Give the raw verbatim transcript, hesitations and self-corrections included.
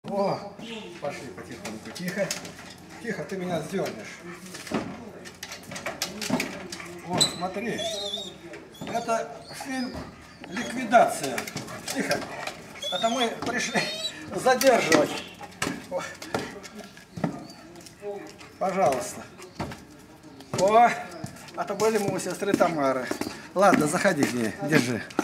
О, пошли потихоньку. Тихо. Тихо, ты меня сдернешь. Вот, смотри. Это фильм «Ликвидация». Тихо. Это мы пришли задерживать. О. Пожалуйста. О, это были мы у сестры Тамары. Ладно, заходи к ней, держи.